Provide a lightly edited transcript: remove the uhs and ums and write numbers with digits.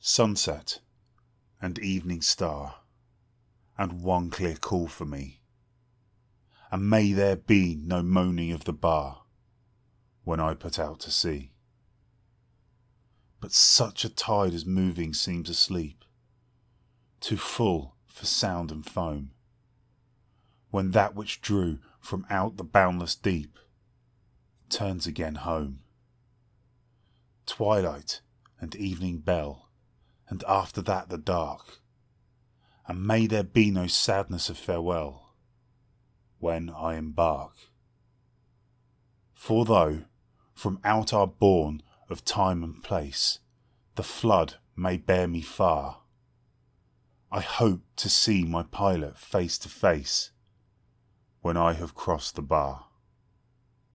Sunset and evening star, and one clear call for me, and may there be no moaning of the bar when I put out to sea. But such a tide as moving seems asleep, too full for sound and foam, when that which drew from out the boundless deep turns again home. Twilight and evening bell, and after that the dark, and may there be no sadness of farewell when I embark. For though from out our bourne of time and place the flood may bear me far, I hope to see my pilot face to face when I have crossed the bar.